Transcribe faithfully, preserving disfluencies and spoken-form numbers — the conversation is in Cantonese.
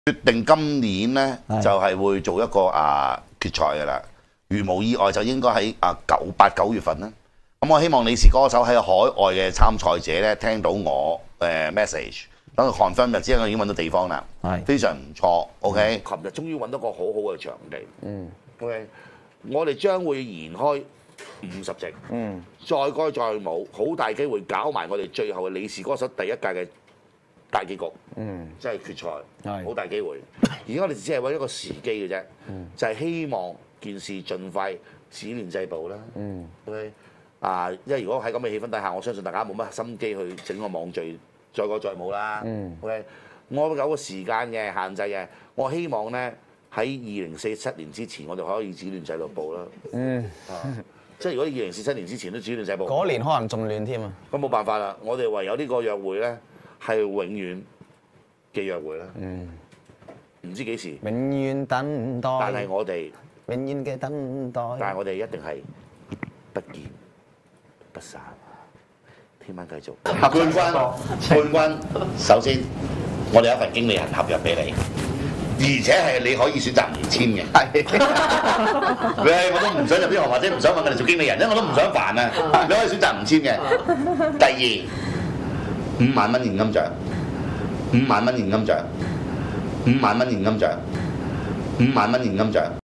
決定今年咧就係會做一個啊決賽㗎啦，如無意外就應該喺啊九八九月份啦。咁我希望你是歌手喺海外嘅參賽者咧聽到我誒 message， 等佢 confirm 就知我已經揾到地方啦，係非常唔錯。OK， 琴日終於揾到個好好嘅場地。嗯 ，OK， 我哋將會延開五十席，嗯，再歌再舞，好大機會搞埋我哋最後嘅你是歌手第一屆嘅大結局，嗯，即係決賽，好大機會。而家我哋只係揾一個時機嘅啫，嗯、就係希望件事盡快始亂制暴啦。嗯 ，OK， 啊，因為如果喺咁嘅氣氛底下，我相信大家冇乜心機去整個網聚再歌再舞啦。嗯 ，OK， 我有個時間嘅限制嘅，我希望咧喺二零四七年之前，我哋可以始亂制到暴啦。嗯，啊，即係如果二零四七年之前都始亂制暴， 嗰年可能仲亂添啊。 咁冇辦法啦，我哋唯有呢個約會咧。係永遠嘅約會啦，嗯，唔知幾時， 永遠等待， 但係我哋永遠嘅等待， 但係我哋一定係不見不散。聽晚繼續。冠軍，冠軍，首先我哋有一份經理人合約俾你，而且係你可以選擇唔簽嘅。係，我都唔想入呢行，或者唔想揾佢哋做經理人，因為我都唔想煩啊。你可以選擇唔簽嘅。第二。五萬蚊現金獎，五萬蚊現金獎，五萬蚊現金獎，五萬蚊現金獎。